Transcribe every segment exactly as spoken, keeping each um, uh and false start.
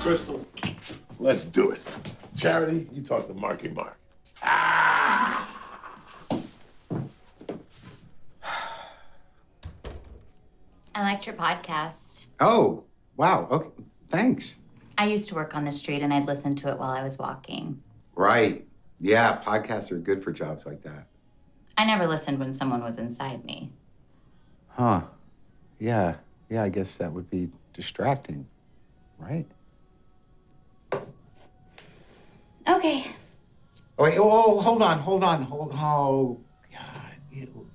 Crystal, let's do it. Charity, you talk to Marky Mark. Ah! I liked your podcast. Oh, wow. Okay, thanks. I used to work on the street and I'd listen to it while I was walking. Right. Yeah, podcasts are good for jobs like that. I never listened when someone was inside me. Huh. Yeah. Yeah, I guess that would be distracting, right? Okay. Oh, wait, oh, hold on, hold on, hold on. Oh, God. You...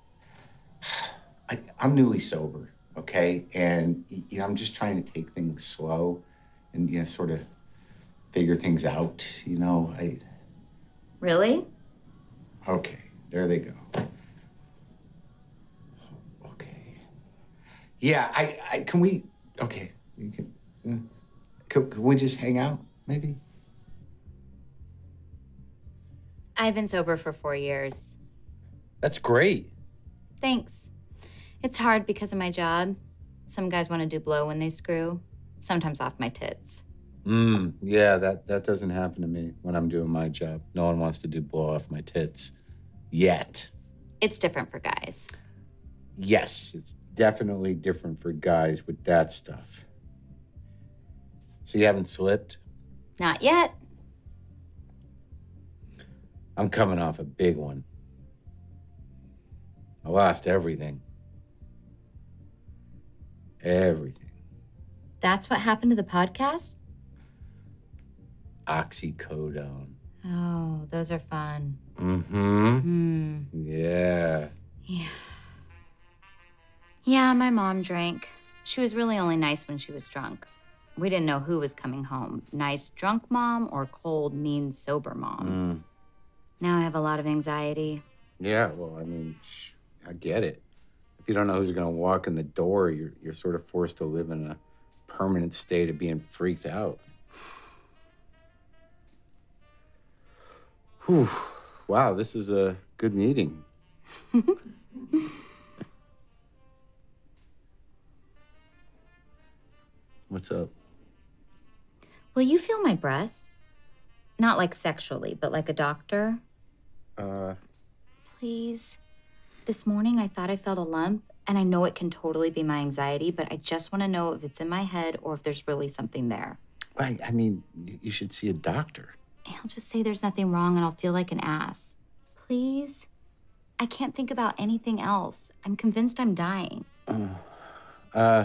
I, I'm newly sober, okay? And, you know, I'm just trying to take things slow and, you know, sort of figure things out, you know? I... Really? Okay, there they go. Okay. Yeah, I, I can we, okay, you can, uh, can, can we just hang out, maybe? I've been sober for four years. That's great. Thanks. It's hard because of my job. Some guys want to do blow when they screw, sometimes off my tits. Mm, yeah, that, that doesn't happen to me when I'm doing my job. No one wants to do blow off my tits. Yet. It's different for guys. Yes, it's definitely different for guys with that stuff. So you haven't slipped? Not yet. I'm coming off a big one. I lost everything. Everything. That's what happened to the podcast? Oxycodone. Oh, those are fun. Mm-hmm. Hmm. Yeah. Yeah. Yeah, my mom drank. She was really only nice when she was drunk. We didn't know who was coming home. Nice drunk mom or cold, mean, sober mom. Mm. Now I have a lot of anxiety. Yeah, well, I mean, sh- I get it. If you don't know who's going to walk in the door, you're, you're sort of forced to live in a permanent state of being freaked out. Whew. Wow, this is a good meeting. What's up? Will you feel my breast? Not like sexually, but like a doctor. Uh... Please. This morning I thought I felt a lump, and I know it can totally be my anxiety, but I just want to know if it's in my head or if there's really something there. I, I mean, you should see a doctor. He'll just say there's nothing wrong and I'll feel like an ass. Please? I can't think about anything else. I'm convinced I'm dying. Uh, uh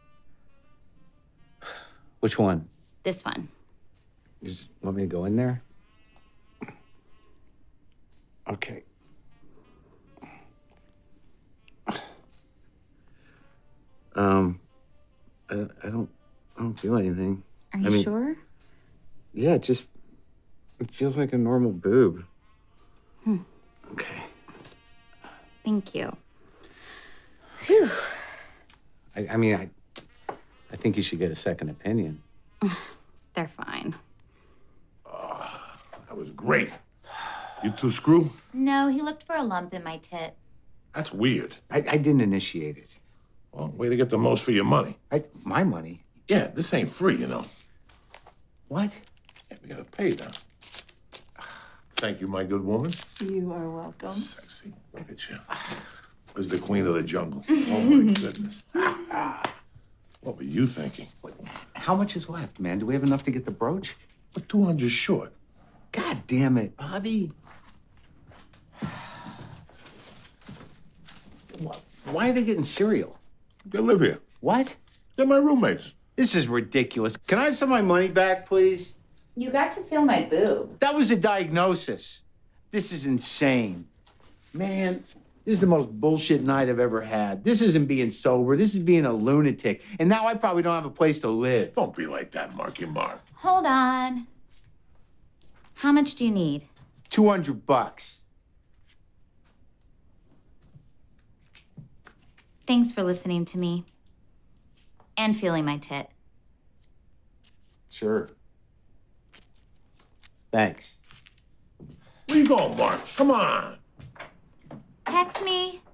which one? This one. You just want me to go in there? Okay. Um, I, I don't, I don't feel anything. Are you I mean, sure? Yeah, it just, it feels like a normal boob. Hmm. Okay. Thank you. Phew. I, I mean, I, I think you should get a second opinion. They're fine. Uh, that was great. You two screw? No, he looked for a lump in my tit. That's weird. I, I didn't initiate it. Well, way to get the most for your money. I, my money? Yeah, this ain't free, you know. What? Yeah, we gotta pay now. Thank you, my good woman. You are welcome. Sexy. Look at you. Where's the queen of the jungle? Oh, my goodness. What were you thinking? How much is left, man? Do we have enough to get the brooch? We're two hundred short. God damn it, Bobby. Why are they getting cereal? They live here. What? They're my roommates. This is ridiculous. Can I have some of my money back, please? You got to feel my boob. That was a diagnosis. This is insane. Man, this is the most bullshit night I've ever had. This isn't being sober. This is being a lunatic. And now I probably don't have a place to live. Don't be like that, Marky Mark. Hold on. How much do you need? two hundred bucks. Thanks for listening to me. And feeling my tit. Sure. Thanks. Where you going, Mark? Come on. Text me.